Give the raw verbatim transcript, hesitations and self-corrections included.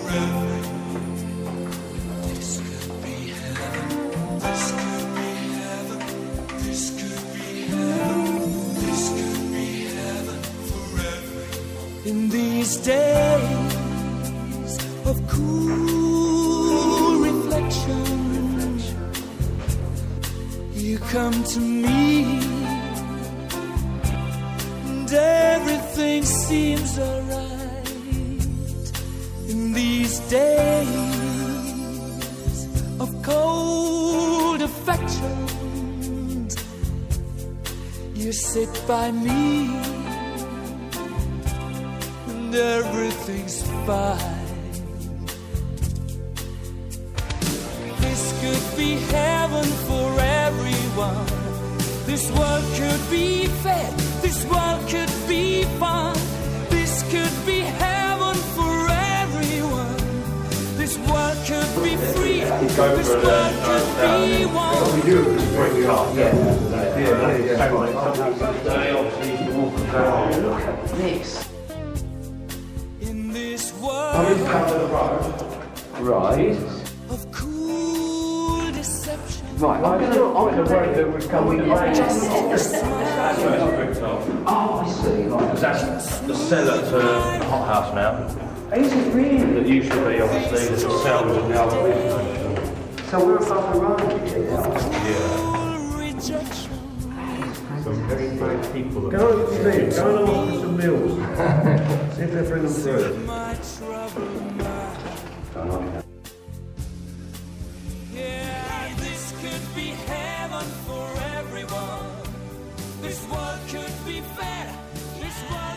In these days of cool reflection, you come to me, and everything seems alright. In these days of cold affection, you sit by me, and everything's fine. This could be heaven for everyone. This world could be fair. This world could be fun. This could be heaven for everyone. This world could be free. This world could be one. Next. Right. Of cool deception. Right, I'm going to I'm going to worry that we've come with Just Oh, I see. Right. That's the cellar to the hothouse now. Is it really? That used to be, obviously, the cells and the other business. So we're above the road here now? Yeah. Rejection. Some very brave people. Go and see, go and offer some meals. See if they bring them through. My troubled mind. Yeah, this could be heaven for everyone. This world could be fair. This world